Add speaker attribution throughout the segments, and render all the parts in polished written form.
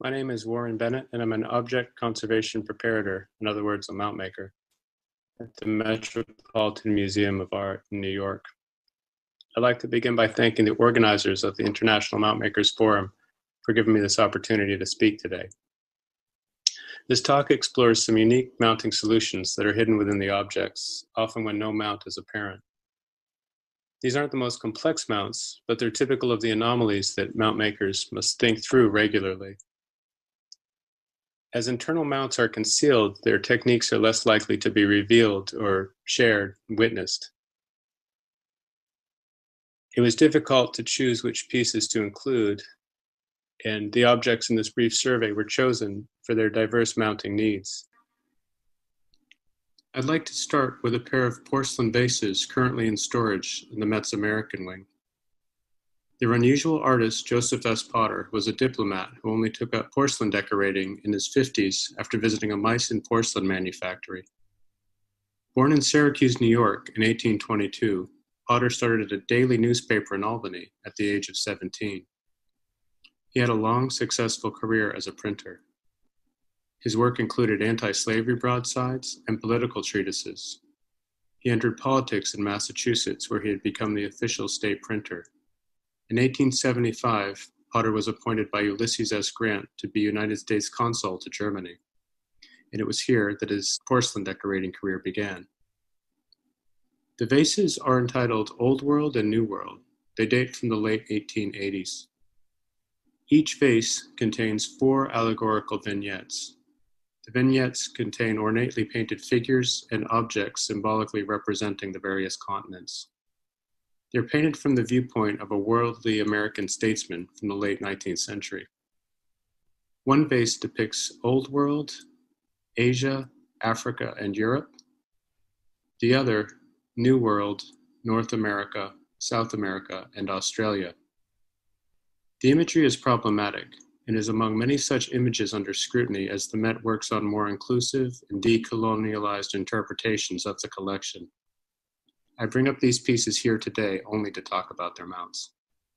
Speaker 1: My name is Warren Bennett, and I'm an object conservation preparator, in other words, a mount maker, at the Metropolitan Museum of Art in New York. I'd like to begin by thanking the organizers of the International Mount Makers Forum for giving me this opportunity to speak today. This talk explores some unique mounting solutions that are hidden within the objects, often when no mount is apparent. These aren't the most complex mounts, but they're typical of the anomalies that mount makers must think through regularly. As internal mounts are concealed, their techniques are less likely to be revealed or shared and witnessed. It was difficult to choose which pieces to include, and the objects in this brief survey were chosen for their diverse mounting needs. I'd like to start with a pair of porcelain vases currently in storage in the Met's American wing. Their unusual artist, Joseph S. Potter, was a diplomat who only took up porcelain decorating in his 50s after visiting a Meissen porcelain manufactory. Born in Syracuse, New York in 1822, Potter started a daily newspaper in Albany at the age of 17. He had a long, successful career as a printer. His work included anti-slavery broadsides and political treatises. He entered politics in Massachusetts, where he had become the official state printer. In 1875, Potter was appointed by Ulysses S. Grant to be United States consul to Germany, and it was here that his porcelain decorating career began. The vases are entitled Old World and New World. They date from the late 1880s. Each vase contains 4 allegorical vignettes. The vignettes contain ornately painted figures and objects symbolically representing the various continents. They're painted from the viewpoint of a worldly American statesman from the late 19th century. One vase depicts Old World, Asia, Africa, and Europe. The other, New World, North America, South America, and Australia. The imagery is problematic and is among many such images under scrutiny as the Met works on more inclusive and decolonialized interpretations of the collection. I bring up these pieces here today only to talk about their mounts.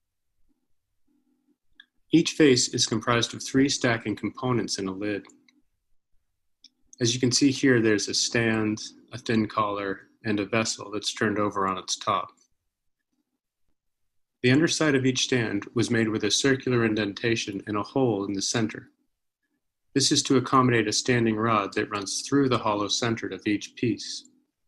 Speaker 1: Each vase is comprised of 3 stacking components in a lid. As you can see here, there's a stand, a thin collar, and a vessel that's turned over on its top. The underside of each stand was made with a circular indentation and a hole in the center. This is to accommodate a standing rod that runs through the hollow center of each piece.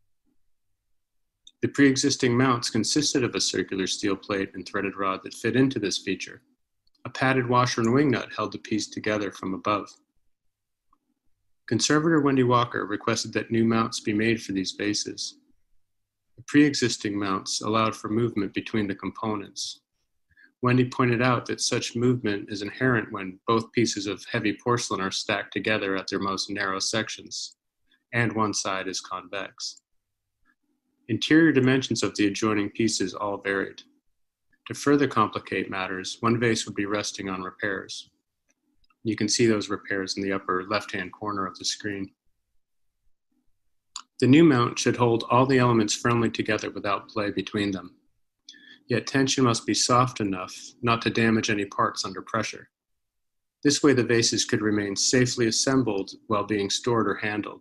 Speaker 1: The pre-existing mounts consisted of a circular steel plate and threaded rod that fit into this feature. A padded washer and wing nut held the piece together from above. Conservator Wendy Walker requested that new mounts be made for these vases. The pre-existing mounts allowed for movement between the components. Wendy pointed out that such movement is inherent when both pieces of heavy porcelain are stacked together at their most narrow sections, and one side is convex. Interior dimensions of the adjoining pieces all varied. To further complicate matters, one vase would be resting on repairs. You can see those repairs in the upper left-hand corner of the screen. The new mount should hold all the elements firmly together without play between them. Yet tension must be soft enough not to damage any parts under pressure. This way the vases could remain safely assembled while being stored or handled.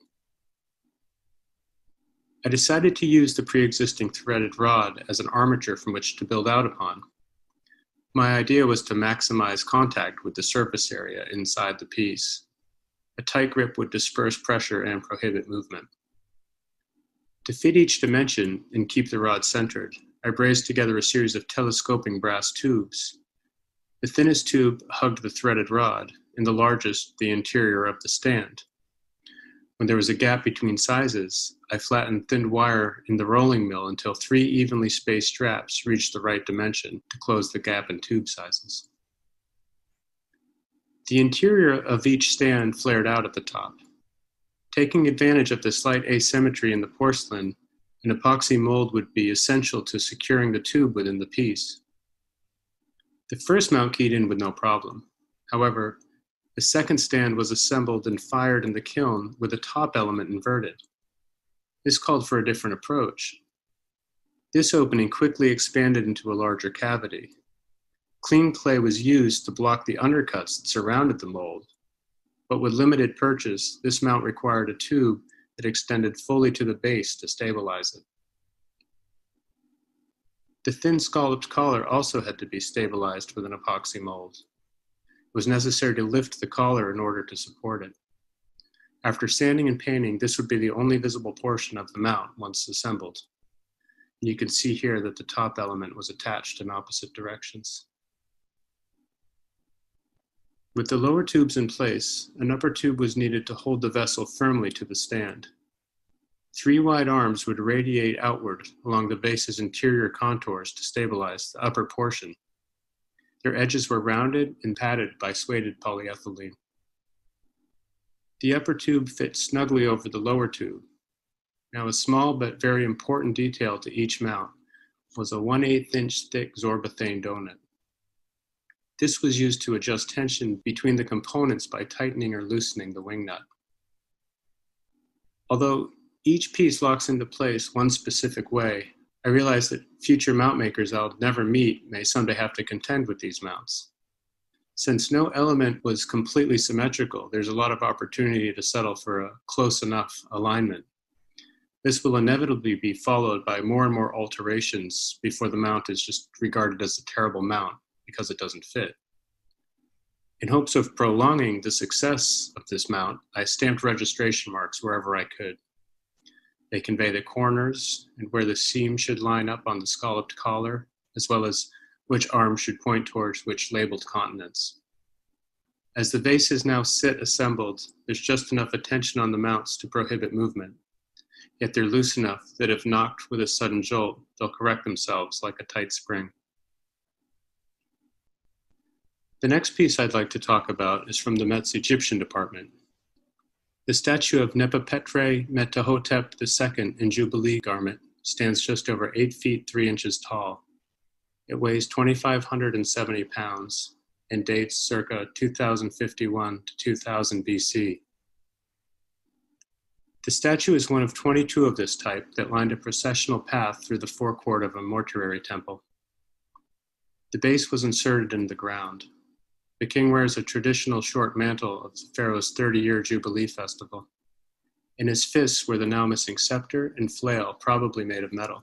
Speaker 1: I decided to use the pre-existing threaded rod as an armature from which to build out upon. My idea was to maximize contact with the surface area inside the piece. A tight grip would disperse pressure and prohibit movement. To fit each dimension and keep the rod centered, I brazed together a series of telescoping brass tubes. The thinnest tube hugged the threaded rod, and the largest the interior of the stand. When there was a gap between sizes, I flattened thin wire in the rolling mill until 3 evenly spaced straps reached the right dimension to close the gap in tube sizes. The interior of each stand flared out at the top. Taking advantage of the slight asymmetry in the porcelain, an epoxy mold would be essential to securing the tube within the piece. The first mount keyed in with no problem. However, the second stand was assembled and fired in the kiln with the top element inverted. This called for a different approach. This opening quickly expanded into a larger cavity. Clean clay was used to block the undercuts that surrounded the mold, but with limited purchase, this mount required a tube that extended fully to the base to stabilize it. The thin scalloped collar also had to be stabilized with an epoxy mold. It was necessary to lift the collar in order to support it. After sanding and painting, this would be the only visible portion of the mount once assembled. And you can see here that the top element was attached in opposite directions. With the lower tubes in place, an upper tube was needed to hold the vessel firmly to the stand. 3 wide arms would radiate outward along the vase's interior contours to stabilize the upper portion. Their edges were rounded and padded by suede polyethylene. The upper tube fit snugly over the lower tube. Now, a small but very important detail to each mount was a 1/8 inch thick zorbothane donut. This was used to adjust tension between the components by tightening or loosening the wing nut. Although each piece locks into place one specific way, I realized that future mount makers I'll never meet may someday have to contend with these mounts. Since no element was completely symmetrical, there's a lot of opportunity to settle for a close enough alignment. This will inevitably be followed by more and more alterations before the mount is just regarded as a terrible mount because it doesn't fit. In hopes of prolonging the success of this mount, I stamped registration marks wherever I could. They convey the corners and where the seam should line up on the scalloped collar, as well as which arm should point towards which labeled continents. As the vases now sit assembled, there's just enough attention on the mounts to prohibit movement, yet they're loose enough that if knocked with a sudden jolt, they'll correct themselves like a tight spring. The next piece I'd like to talk about is from the Met's Egyptian department. The statue of Nepapetre Metahotep II in Jubilee garment stands just over 8 feet 3 inches tall. It weighs 2,570 pounds and dates circa 2051 to 2000 BC. The statue is one of 22 of this type that lined a processional path through the forecourt of a mortuary temple. The base was inserted in the ground. The king wears a traditional short mantle of the pharaoh's 30-year Jubilee festival. In his fists were the now missing scepter and flail, probably made of metal.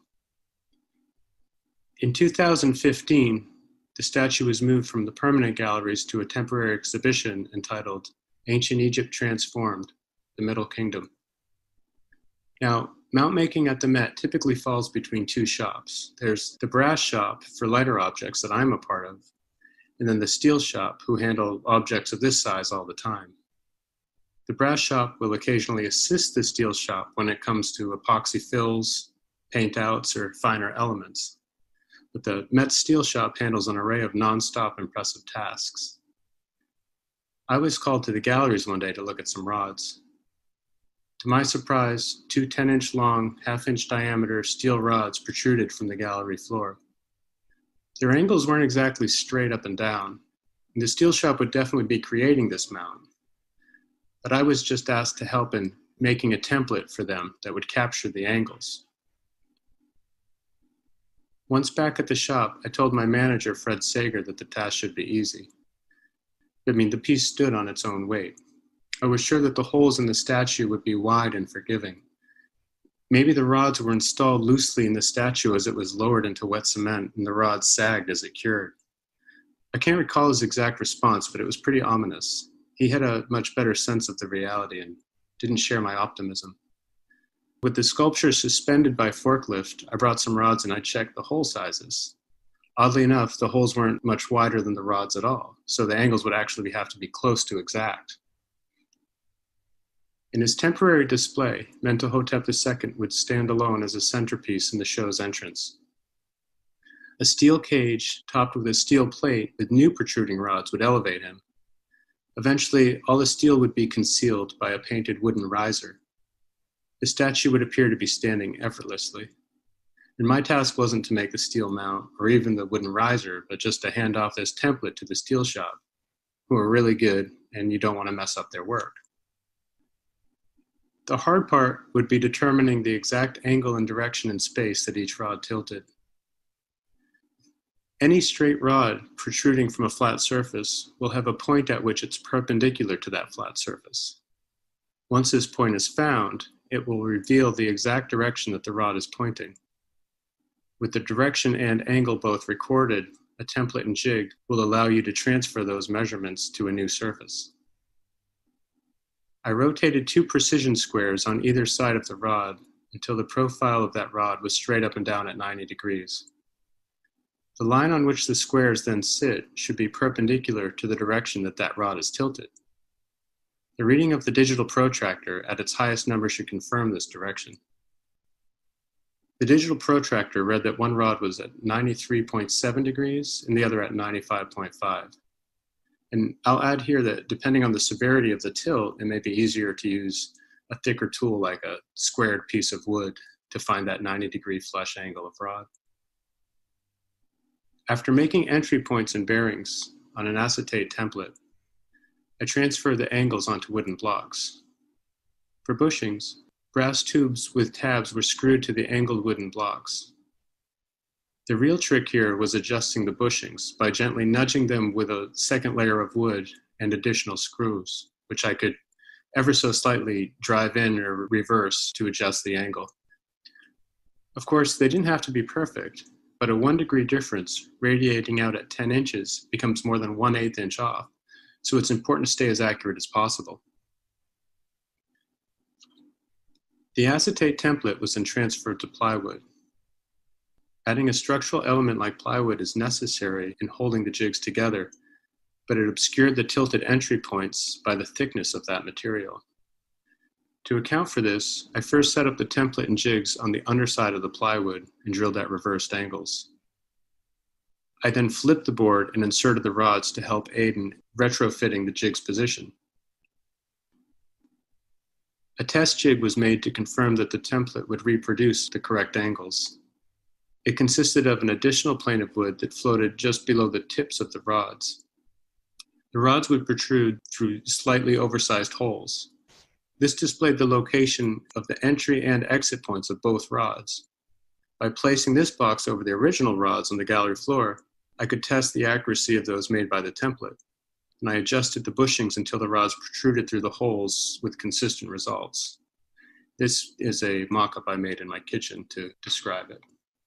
Speaker 1: In 2015, the statue was moved from the permanent galleries to a temporary exhibition entitled Ancient Egypt Transformed, the Middle Kingdom. Now, mount making at the Met typically falls between 2 shops. There's the brass shop for lighter objects that I'm a part of, and then the steel shop, who handle objects of this size all the time. The brass shop will occasionally assist the steel shop when it comes to epoxy fills, paint outs, or finer elements. But the Met steel shop handles an array of non-stop impressive tasks. I was called to the galleries one day to look at some rods. To my surprise, 2 10-inch long, half-inch diameter steel rods protruded from the gallery floor. Their angles weren't exactly straight up and down, and the steel shop would definitely be creating this mount. But I was just asked to help in making a template for them that would capture the angles. Once back at the shop, I told my manager, Fred Sager, that the task should be easy. The piece stood on its own weight. I was sure that the holes in the statue would be wide and forgiving. Maybe the rods were installed loosely in the statue as it was lowered into wet cement, and the rods sagged as it cured. I can't recall his exact response, but it was pretty ominous. He had a much better sense of the reality and didn't share my optimism. With the sculpture suspended by forklift, I brought some rods and I checked the hole sizes. Oddly enough, the holes weren't much wider than the rods at all, so the angles would actually have to be close to exact. In his temporary display, Mentuhotep II would stand alone as a centerpiece in the show's entrance. A steel cage topped with a steel plate with new protruding rods would elevate him. Eventually, all the steel would be concealed by a painted wooden riser. The statue would appear to be standing effortlessly. And my task wasn't to make the steel mount or even the wooden riser, but just to hand off this template to the steel shop, who are really good and you don't want to mess up their work. The hard part would be determining the exact angle and direction in space that each rod tilted. Any straight rod protruding from a flat surface will have a point at which it's perpendicular to that flat surface. Once this point is found, it will reveal the exact direction that the rod is pointing. With the direction and angle both recorded, a template and jig will allow you to transfer those measurements to a new surface. I rotated 2 precision squares on either side of the rod until the profile of that rod was straight up and down at 90 degrees. The line on which the squares then sit should be perpendicular to the direction that that rod is tilted. The reading of the digital protractor at its highest number should confirm this direction. The digital protractor read that one rod was at 93.7 degrees and the other at 95.5. And I'll add here that depending on the severity of the tilt, it may be easier to use a thicker tool like a squared piece of wood to find that 90-degree flush angle of rod. After making entry points and bearings on an acetate template, I transfer the angles onto wooden blocks. For bushings, brass tubes with tabs were screwed to the angled wooden blocks. The real trick here was adjusting the bushings by gently nudging them with a second layer of wood and additional screws, which I could ever so slightly drive in or reverse to adjust the angle. Of course, they didn't have to be perfect, but a 1-degree difference radiating out at 10 inches becomes more than 1/8 inch off, so it's important to stay as accurate as possible. The acetate template was then transferred to plywood. Adding a structural element like plywood is necessary in holding the jigs together, but it obscured the tilted entry points by the thickness of that material. To account for this, I first set up the template and jigs on the underside of the plywood and drilled at reversed angles. I then flipped the board and inserted the rods to help aid in retrofitting the jig's position. A test jig was made to confirm that the template would reproduce the correct angles. It consisted of an additional plane of wood that floated just below the tips of the rods. The rods would protrude through slightly oversized holes. This displayed the location of the entry and exit points of both rods. By placing this box over the original rods on the gallery floor, I could test the accuracy of those made by the template, and I adjusted the bushings until the rods protruded through the holes with consistent results. This is a mock-up I made in my kitchen to describe it.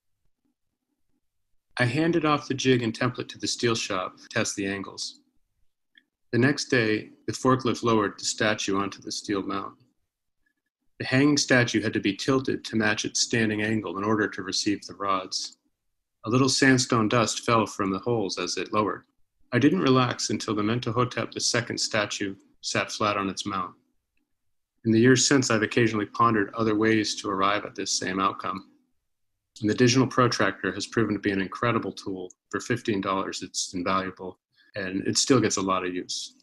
Speaker 1: I handed off the jig and template to the steel shop to test the angles. The next day, the forklift lowered the statue onto the steel mount. The hanging statue had to be tilted to match its standing angle in order to receive the rods. A little sandstone dust fell from the holes as it lowered. I didn't relax until the Mentuhotep II statue sat flat on its mount. In the years since, I've occasionally pondered other ways to arrive at this same outcome. And the digital protractor has proven to be an incredible tool. For $15, it's invaluable, and it still gets a lot of use.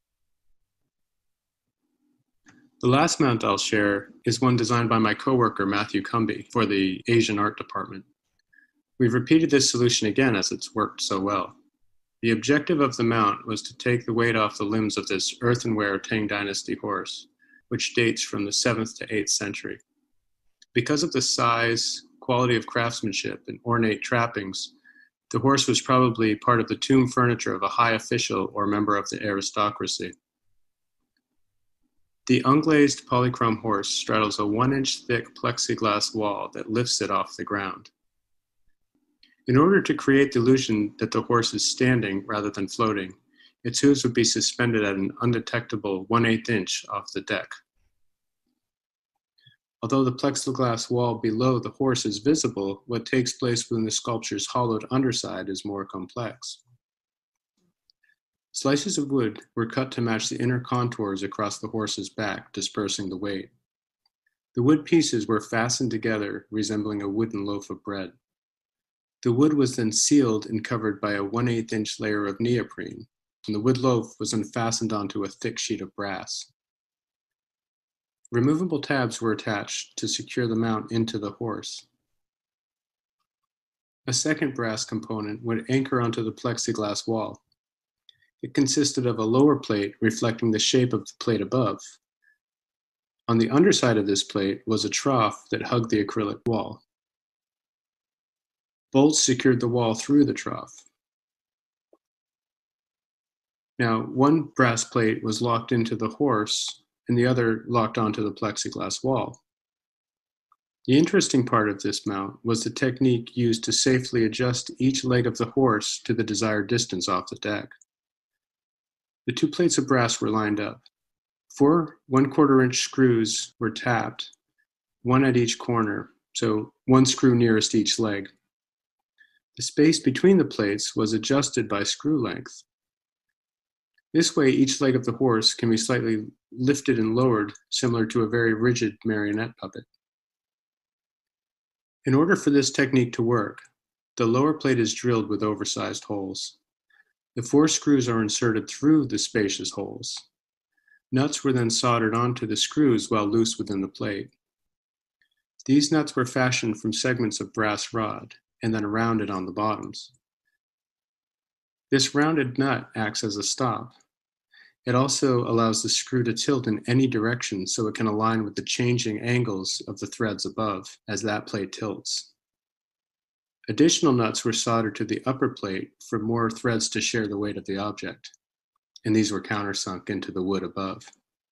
Speaker 1: The last mount I'll share is one designed by my coworker Matthew Cumby for the Asian art department. We've repeated this solution again as it's worked so well. The objective of the mount was to take the weight off the limbs of this earthenware Tang Dynasty horse, which dates from the 7th to 8th century. Because of the size, quality of craftsmanship, and ornate trappings, the horse was probably part of the tomb furniture of a high official or member of the aristocracy. The unglazed polychrome horse straddles a 1-inch thick plexiglass wall that lifts it off the ground. In order to create the illusion that the horse is standing rather than floating, its hooves would be suspended at an undetectable 1/8 inch off the deck. Although the plexiglass wall below the horse is visible, what takes place within the sculpture's hollowed underside is more complex. Slices of wood were cut to match the inner contours across the horse's back, dispersing the weight. The wood pieces were fastened together, resembling a wooden loaf of bread. The wood was then sealed and covered by a 1/8 inch layer of neoprene, and the wood loaf was then fastened onto a thick sheet of brass. Removable tabs were attached to secure the mount into the horse. A second brass component would anchor onto the plexiglass wall. It consisted of a lower plate reflecting the shape of the plate above. On the underside of this plate was a trough that hugged the acrylic wall. Bolts secured the wall through the trough. Now, one brass plate was locked into the horse and the other locked onto the plexiglass wall. The interesting part of this mount was the technique used to safely adjust each leg of the horse to the desired distance off the deck. The two plates of brass were lined up. 4 1/4-inch screws were tapped, one at each corner, so one screw nearest each leg. The space between the plates was adjusted by screw length. This way, each leg of the horse can be slightly lifted and lowered, similar to a very rigid marionette puppet. In order for this technique to work, the lower plate is drilled with oversized holes. The 4 screws are inserted through the spacious holes. Nuts were then soldered onto the screws while loose within the plate. These nuts were fashioned from segments of brass rod and then rounded on the bottoms. This rounded nut acts as a stop. It also allows the screw to tilt in any direction so it can align with the changing angles of the threads above as that plate tilts. Additional nuts were soldered to the upper plate for more threads to share the weight of the object, and these were countersunk into the wood above.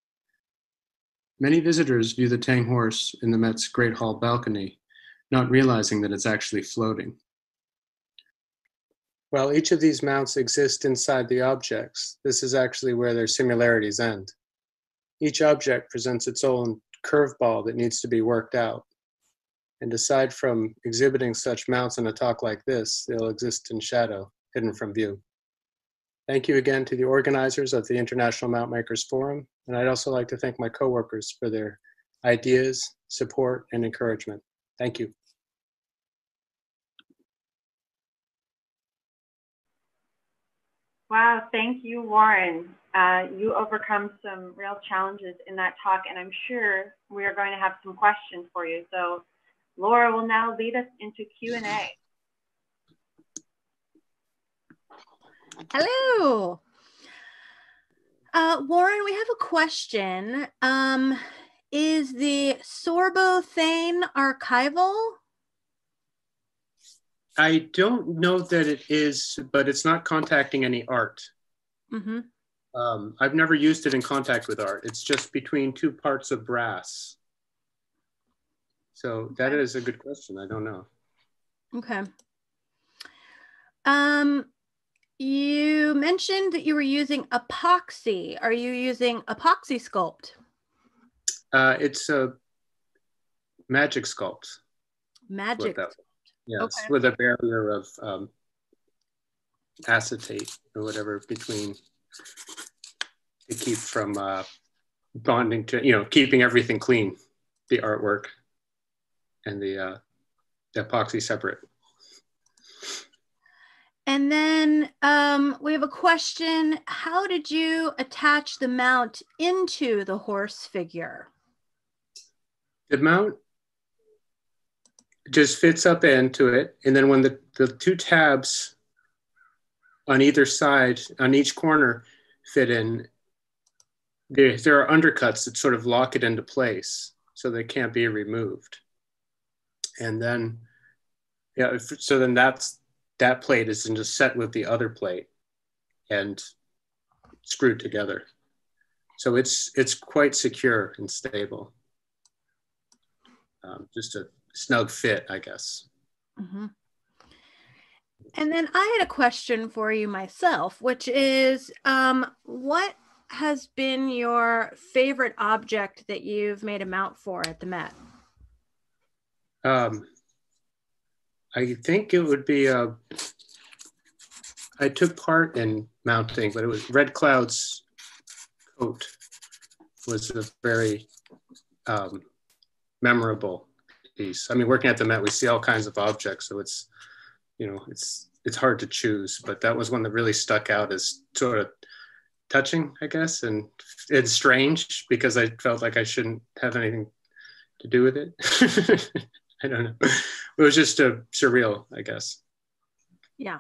Speaker 1: Many visitors view the Tang horse in the Met's Great Hall balcony, not realizing that it's actually floating. While each of these mounts exist inside the objects, this is actually where their similarities end. Each object presents its own curveball that needs to be worked out. And aside from exhibiting such mounts in a talk like this, they'll exist in shadow, hidden from view. Thank you again to the organizers of the International Mount Makers Forum, and I'd also like to thank my coworkers for their ideas, support, and encouragement. Thank you.
Speaker 2: Wow, thank you, Warren. You overcome some real challenges in that talk, and I'm sure we are going to have some questions for you. So Laura will now lead us into Q&A.
Speaker 3: Hello. Warren, we have a question. Is the Sorbo-Thane archival?
Speaker 1: I don't know that it is, but it's not contacting any art.
Speaker 3: Mm-hmm.
Speaker 1: I've never used it in contact with art. It's just between 2 parts of brass. So that is a good question. I don't know.
Speaker 3: Okay. You mentioned that you were using epoxy. Are you using epoxy sculpt?
Speaker 1: It's a magic sculpt.
Speaker 3: Magic.
Speaker 1: Yes,
Speaker 3: okay.
Speaker 1: With a barrier of acetate or whatever between to keep from bonding to, keeping everything clean, the artwork and the epoxy separate.
Speaker 3: And then we have a question. How did you attach the mount into the horse figure?
Speaker 1: The mount just fits up into it. And then when the 2 tabs on either side, on each corner fit in, there are undercuts that sort of lock it into place so they can't be removed. And then, so then that plate is just set with the other plate and screwed together. So it's quite secure and stable. Just a snug fit, I guess.
Speaker 3: Mm-hmm. And then I had a question for you myself, which is, what has been your favorite object that you've made a mount for at the Met?
Speaker 1: I think it would be, I took part in mounting, but it was Red Cloud's coat was a very memorable piece. I mean, working at the Met, we see all kinds of objects, so it's, it's hard to choose, but that was one that really stuck out as sort of touching, I guess, and it's strange because I felt like I shouldn't have anything to do with it. I don't know. It was just surreal, I guess.
Speaker 3: Yeah.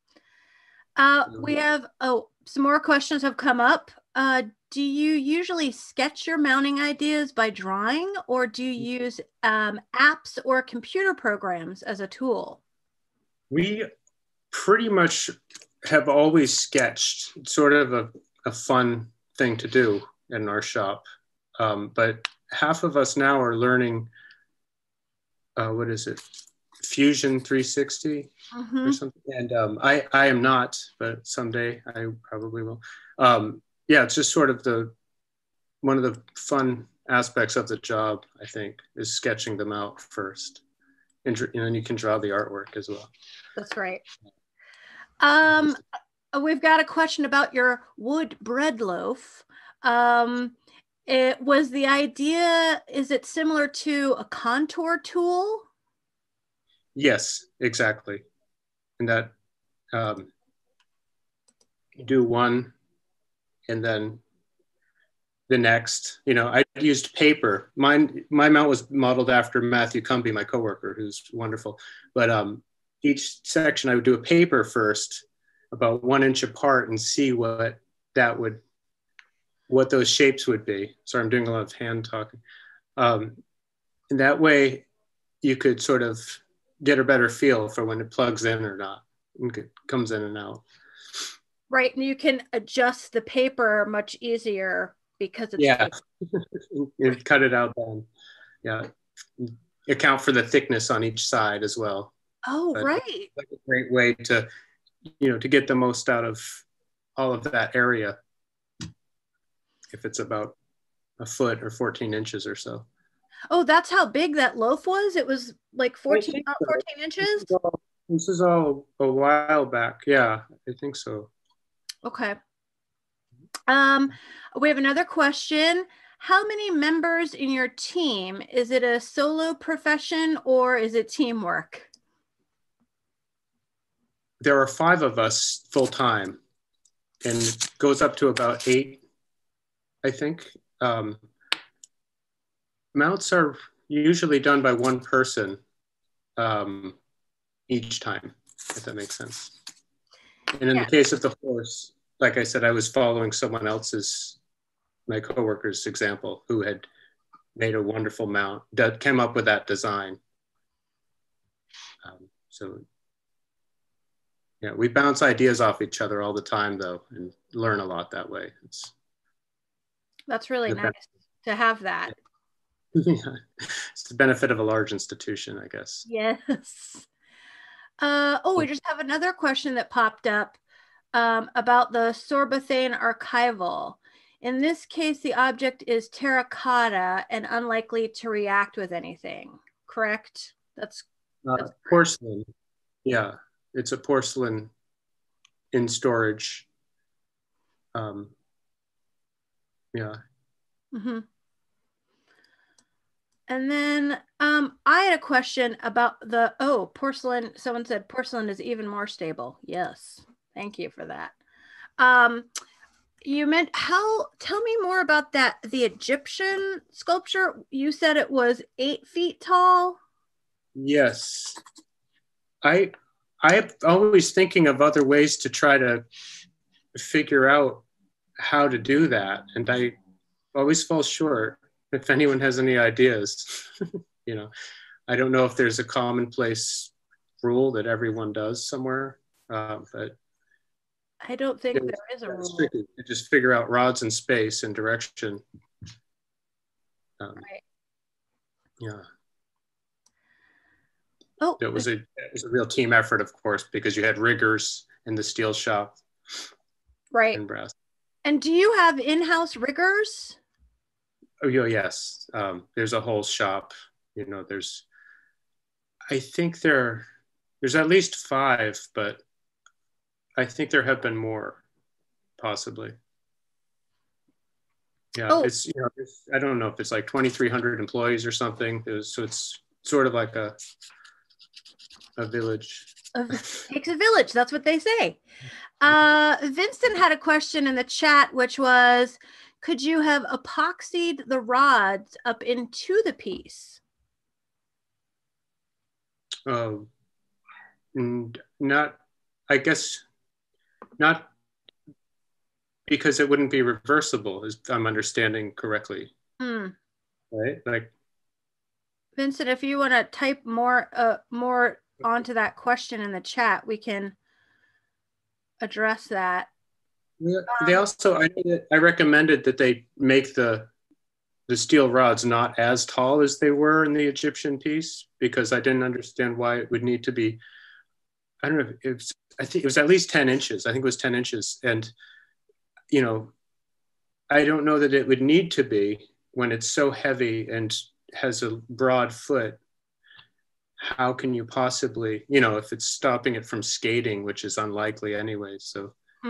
Speaker 3: We have, some more questions have come up. Do you usually sketch your mounting ideas by drawing, or do you use apps or computer programs as a tool?
Speaker 1: We pretty much have always sketched. It's sort of a fun thing to do in our shop. But half of us now are learning, what is it? Fusion 360 or something. And I am not, but someday I probably will. Yeah, it's just sort of one of the fun aspects of the job, I think, is sketching them out first. And then you can draw the artwork as well.
Speaker 3: That's right. We've got a question about your wood bread loaf. It was the idea, is it similar to a contour tool?
Speaker 1: Yes, exactly. And that you do one and then the next. I used paper. My mount was modeled after Matthew Cumbie, my coworker, who's wonderful. But each section I would do a paper first, about 1 inch apart, and see what those shapes would be. Sorry, I'm doing a lot of hand talking. And that way you could sort of get a better feel for when it plugs in or not, and it comes in and out.
Speaker 3: Right, and you can adjust the paper much easier because it's
Speaker 1: you cut it out then. Yeah, account for the thickness on each side as well.
Speaker 3: Oh,
Speaker 1: but
Speaker 3: right.
Speaker 1: it's like a great way to to get the most out of all of that area, if it's about a foot or 14 inches or so.
Speaker 3: Oh, that's how big that loaf was? It was like 14 inches?
Speaker 1: This is all a while back. Yeah, I think so.
Speaker 3: Okay. We have another question. How many members in your team? Is it a solo profession or is it teamwork?
Speaker 1: There are 5 of us full time, and it goes up to about 8, I think. Mounts are usually done by one person each time, if that makes sense. And in the case of the horse, like I said, I was following someone else's, my coworker's example, who had made a wonderful mount, that came up with that design. So yeah, we bounce ideas off each other all the time, though, and learn a lot that way.
Speaker 3: That's really nice to have that.
Speaker 1: Yeah. It's the benefit of a large institution, I guess.
Speaker 3: Yes. We just have another question that popped up about the Sorbothane archival. In this case, the object is terracotta and unlikely to react with anything, correct? That's
Speaker 1: porcelain. Yeah, it's a porcelain in storage. Yeah.
Speaker 3: Mm-hmm. And then I had a question about porcelain. Someone said porcelain is even more stable. Yes, thank you for that. You meant tell me more about that, the Egyptian sculpture. You said it was 8 feet tall.
Speaker 1: Yes. I'm always thinking of other ways to try to figure out how to do that. And I always fall short. If anyone has any ideas, I don't know if there's a commonplace rule that everyone does somewhere, but
Speaker 3: I don't think there is a rule.
Speaker 1: Tricky to just figure out rods and space and direction.
Speaker 3: Right.
Speaker 1: Yeah.
Speaker 3: Oh,
Speaker 1: it was a real team effort, of course, because you had riggers in the steel shop.
Speaker 3: Right.
Speaker 1: And brass.
Speaker 3: And do you have in-house riggers?
Speaker 1: Oh, yes. There's a whole shop. I think there's at least 5, but I think there have been more, possibly. Yeah, it's I don't know if it's like 2,300 employees or something. So it's sort of like a village.
Speaker 3: It takes a village. That's what they say. Vincent had a question in the chat, which was, could you have epoxied the rods up into the piece?
Speaker 1: Not, I guess, not, because it wouldn't be reversible, if I'm understanding correctly. Right? Like,
Speaker 3: Vincent, if you want to type more onto that question in the chat, we can address that.
Speaker 1: Yeah, they also, I recommended that they make the steel rods not as tall as they were in the Egyptian piece, because I didn't understand why it would need to be, I don't know, I think it was at least 10 inches. I think it was 10 inches. And, you know, I don't know that it would need to be when it's so heavy and has a broad foot. How can you possibly, you know, if it's stopping it from skating, which is unlikely anyway. So,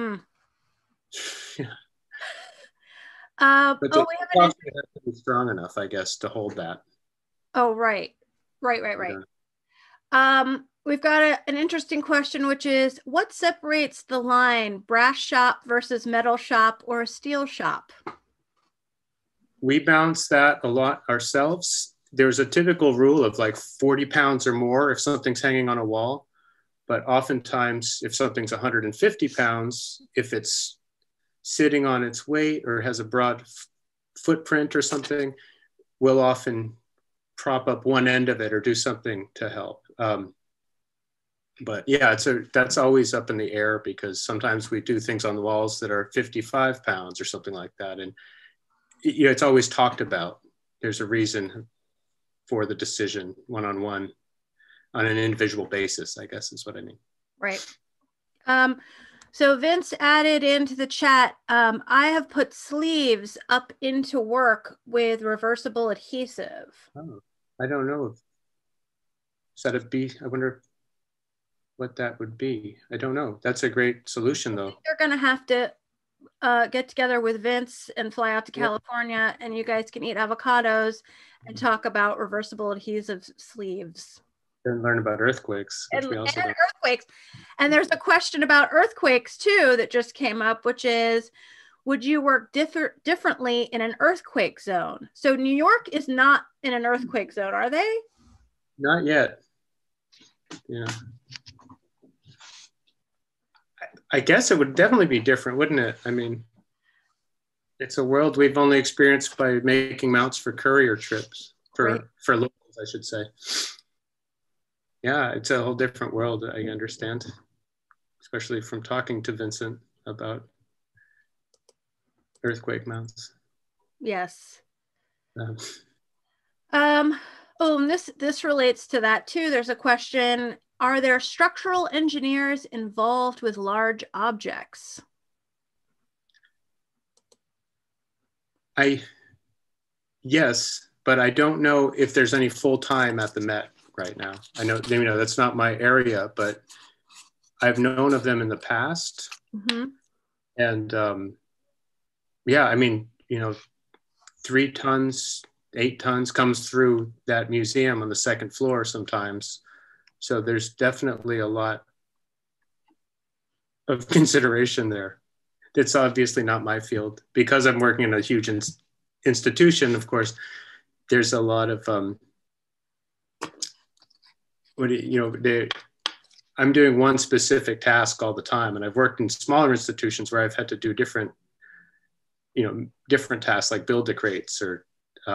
Speaker 1: yeah. But
Speaker 3: Oh, we have
Speaker 1: have to be strong enough, I guess, to hold that.
Speaker 3: Oh, right. We've got an interesting question, which is, what separates the line brass shop versus metal shop or a steel shop?
Speaker 1: We balance that a lot ourselves. There's a typical rule of like 40 pounds or more if something's hanging on a wall. But oftentimes, if something's 150 pounds, if it's sitting on its weight or has a broad footprint or something, we'll often prop up one end of it or do something to help. But yeah, that's always up in the air, because sometimes we do things on the walls that are 55 pounds or something like that. And you know, it's always talked about. There's a reason for the decision one-on-one on an individual basis, I guess is what I mean.
Speaker 3: Right. So Vince added into the chat, I have put sleeves up into work with reversible adhesive.
Speaker 1: Oh, I don't know. Is that a B? I wonder what that would be. I don't know. That's a great solution, though.
Speaker 3: You're going to have to get together with Vince and fly out to California, and you guys can eat avocados and talk about reversible adhesive sleeves.
Speaker 1: And learn about earthquakes.
Speaker 3: And earthquakes. And there's a question about earthquakes, too, that just came up, which is, would you work differently in an earthquake zone? So New York is not in an earthquake zone, are they?
Speaker 1: Not yet. Yeah. I guess it would definitely be different, wouldn't it? I mean, it's a world we've only experienced by making mounts for courier trips, for locals, I should say. Yeah, it's a whole different world, I understand, especially from talking to Vincent about earthquake mounts.
Speaker 3: Yes. And this relates to that too. There's a question, are there structural engineers involved with large objects?
Speaker 1: Yes, but I don't know if there's any full-time at the Met right now. I know, you know, that's not my area, but I've known of them in the past. Mm-hmm. And yeah, I mean, you know, 3 tons, 8 tons comes through that museum on the 2nd floor sometimes. So there's definitely a lot of consideration there. It's obviously not my field, because I'm working in a huge institution. Of course, there's a lot of I'm doing one specific task all the time, and I've worked in smaller institutions where I've had to do different tasks, like build the crates or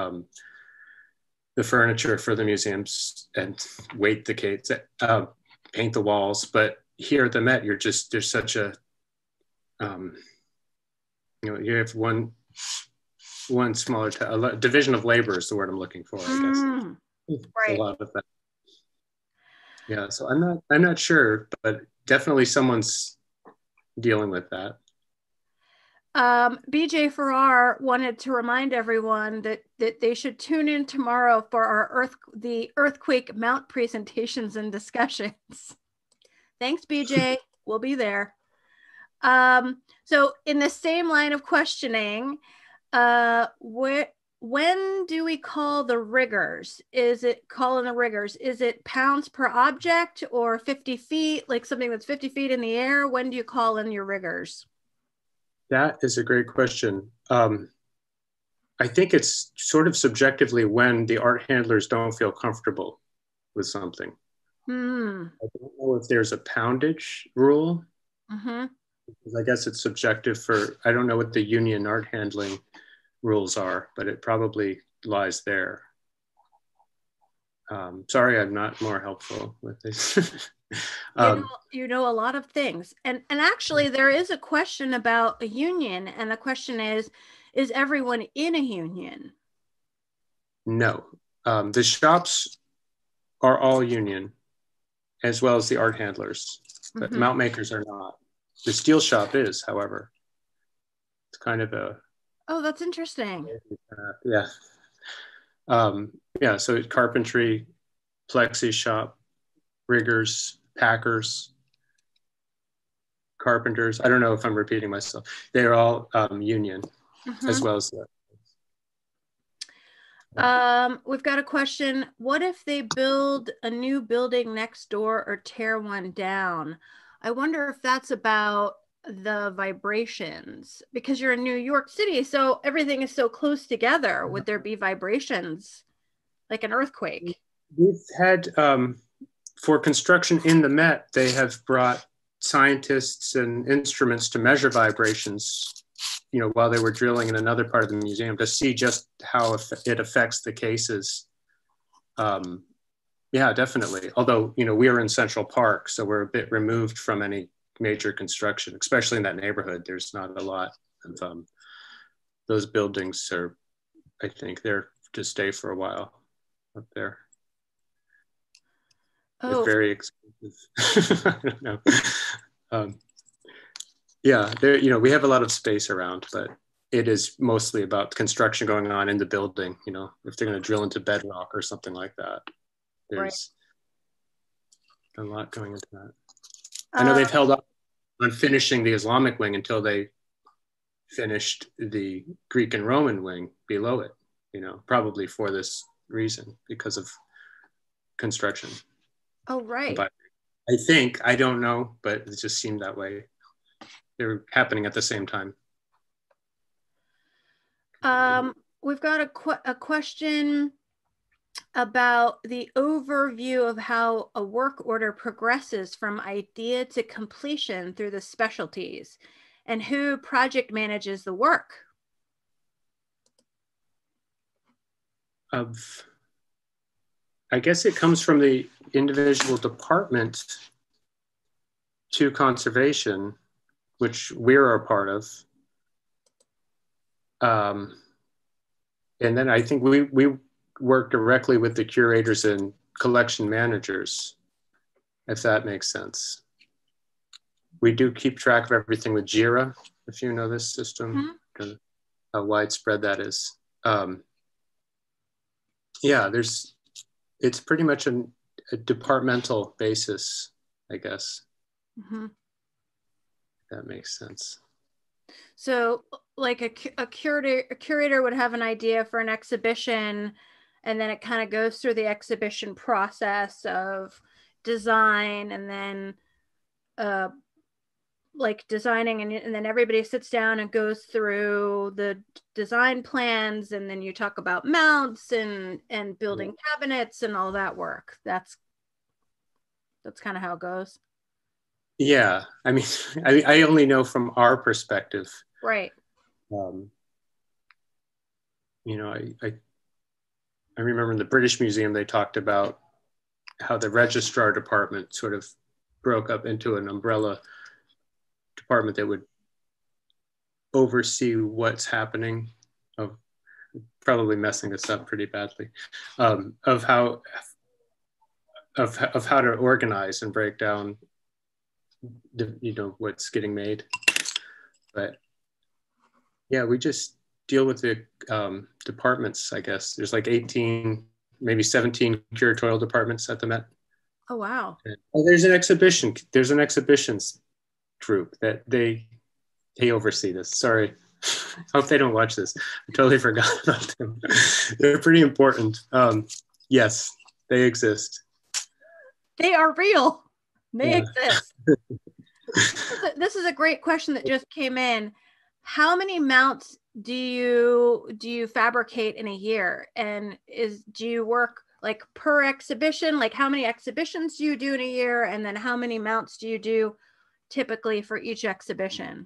Speaker 1: the furniture for the museums and weight the crates, paint the walls. But here at the Met, there's such a you have one smaller division of labor is the word I'm looking for, I guess. Right. A lot of that. Yeah, so I'm not sure, but definitely someone's dealing with that.
Speaker 3: BJ Farrar wanted to remind everyone that they should tune in tomorrow for the earthquake mount presentations and discussions. Thanks, BJ. We'll be there. So in the same line of questioning, when do we call the riggers? Is it pounds per object or 50 feet, like something that's 50 feet in the air? When do you call in your riggers?
Speaker 1: That is a great question. I think it's sort of subjectively when the art handlers don't feel comfortable with something. I don't know if there's a poundage rule. Mm-hmm. Because I guess it's subjective I don't know what the union art handling rules are, but it probably lies there. Sorry, I'm not more helpful with this.
Speaker 3: You know a lot of things. And actually there is a question about a union, and the question is everyone in a union?
Speaker 1: No. The shops are all union, as well as the art handlers, but the mount makers are not. The steel shop is, however. It's kind of a...
Speaker 3: Oh, that's interesting.
Speaker 1: Yeah. Yeah, so carpentry, plexi shop, riggers, packers, carpenters. I don't know if I'm repeating myself. They're all union, as well as
Speaker 3: we've got a question. What if they build a new building next door or tear one down? I wonder if that's about the vibrations, because you're in New York City, so everything is so close together. Would there be vibrations like an earthquake?
Speaker 1: We've had, for construction in the Met, they have brought scientists and instruments to measure vibrations, you know, while they were drilling in another part of the museum to see just how it affects the cases. Yeah, definitely. Although, you know, we are in Central Park, so we're a bit removed from any major construction, especially in that neighborhood. There's not a lot of those buildings are, I think, they're to stay for a while up there.
Speaker 3: Oh.
Speaker 1: It's very expensive. I don't know. Yeah, there, you know, we have a lot of space around, but it is mostly about construction going on in the building. You know, if they're going to drill into bedrock or something like that, there's a lot going into that. I know they've held up on finishing the Islamic wing until they finished the Greek and Roman wing below it, you know, probably for this reason, because of construction.
Speaker 3: Oh, right.
Speaker 1: But I think, I don't know, but it just seemed that way. They were happening at the same time.
Speaker 3: We've got a question about the overview of how a work order progresses from idea to completion through the specialties, and who project manages the work.
Speaker 1: I guess it comes from the individual department to conservation, which we're a part of. And then I think we work directly with the curators and collection managers, if that makes sense. We do keep track of everything with JIRA, if you know this system, how widespread that is. Yeah, it's pretty much a departmental basis, I guess. That makes sense.
Speaker 3: So like a curator would have an idea for an exhibition, and then it kind of goes through the exhibition process of design, and then like designing, and then everybody sits down and goes through the design plans, and then you talk about mounts and building cabinets and all that work. That's kind of how it goes.
Speaker 1: Yeah, I mean, I only know from our perspective.
Speaker 3: Right.
Speaker 1: You know, I remember in the British Museum, they talked about how the registrar department sort of broke up into an umbrella department that would oversee what's happening. Of probably messing this up pretty badly, of how to organize and break down, you know, what's getting made. But yeah, we just deal with the departments, I guess. There's like 18, maybe 17 curatorial departments at the Met.
Speaker 3: Oh, wow.
Speaker 1: Oh, there's an exhibition. There's an exhibitions group that they oversee this. Sorry. I hope they don't watch this. I totally forgot about them. They're pretty important. Yes, they exist.
Speaker 3: They are real. They exist. This is a great question that just came in. How many mounts do you fabricate in a year? And do you work like per exhibition? Like how many exhibitions do you do in a year? And then how many mounts do you do typically for each exhibition?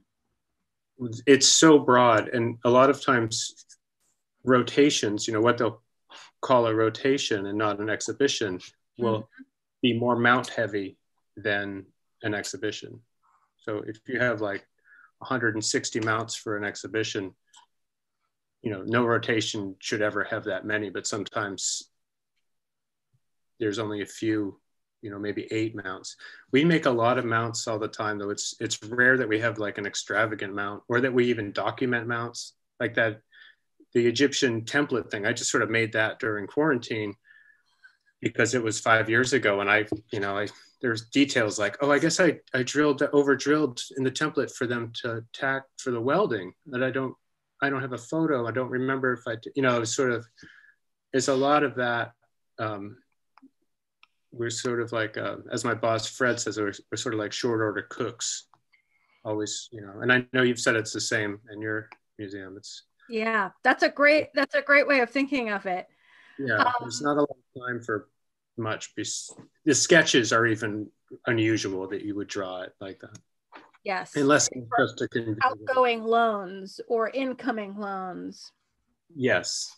Speaker 1: It's so broad, and a lot of times rotations, you know, what they'll call a rotation and not an exhibition will be more mount heavy than an exhibition. So if you have like 160 mounts for an exhibition, you know, no rotation should ever have that many, but sometimes there's only a few, you know, maybe 8 mounts. We make a lot of mounts all the time, though. It's rare that we have like an extravagant mount, or that we even document mounts like that. The Egyptian template thing, I just sort of made that during quarantine because it was 5 years ago, and there's details like, oh, I guess I over drilled in the template for them to tack for the welding that I don't have a photo. I don't remember if I, you know, it's a lot of that. We're sort of like, as my boss Fred says, we're sort of like short order cooks, always, you know. And I know you've said it's the same in your museum.
Speaker 3: Yeah, that's a great way of thinking of it.
Speaker 1: Yeah, there's not a lot of time for much. The sketches are even unusual that you would draw it like that.
Speaker 3: Yes.
Speaker 1: Unless it's just a
Speaker 3: outgoing loans or incoming loans.
Speaker 1: Yes.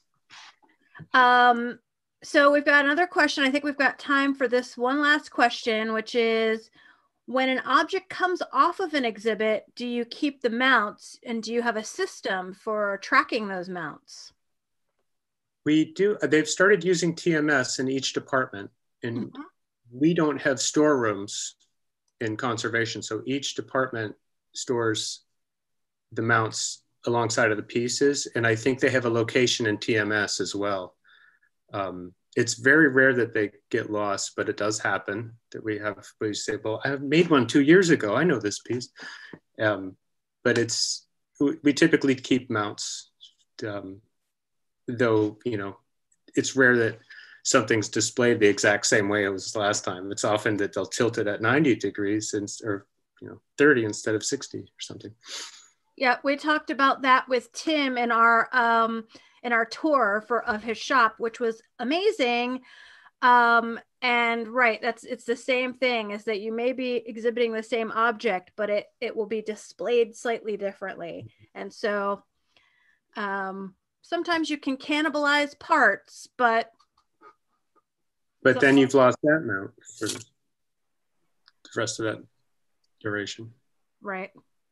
Speaker 3: So we've got another question. I think we've got time for this one last question, which is, when an object comes off of an exhibit, do you keep the mounts, and do you have a system for tracking those mounts?
Speaker 1: We do. They've started using TMS in each department, and we don't have storerooms in conservation. So each department stores the mounts alongside of the pieces. And I think they have a location in TMS as well. It's very rare that they get lost, but it does happen that we say, well, I made one 2 years ago. I know this piece. But we typically keep mounts, though, you know, it's rare that something's displayed the exact same way it was last time. It's often that they'll tilt it at 90 degrees or, you know, 30 instead of 60 or something.
Speaker 3: Yeah, we talked about that with Tim in our tour of his shop, which was amazing. And right, it's the same thing, is that you may be exhibiting the same object, but it will be displayed slightly differently. And so sometimes you can cannibalize parts, but
Speaker 1: then you've lost that mount for the rest of that duration.
Speaker 3: Right.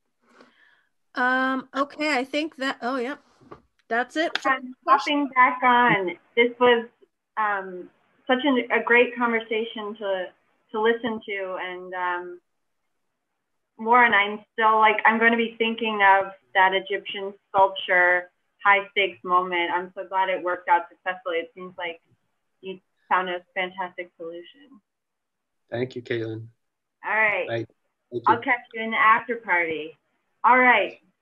Speaker 3: Okay, I think that, oh, yeah, that's it.
Speaker 2: Hopping back on, this was such a great conversation to listen to, and Warren, I'm going to be thinking of that Egyptian sculpture high stakes moment. I'm so glad it worked out successfully. It seems like you found a fantastic solution.
Speaker 1: Thank you, Caitlin.
Speaker 2: All right.
Speaker 1: Bye.
Speaker 2: I'll catch you in the after party. All right.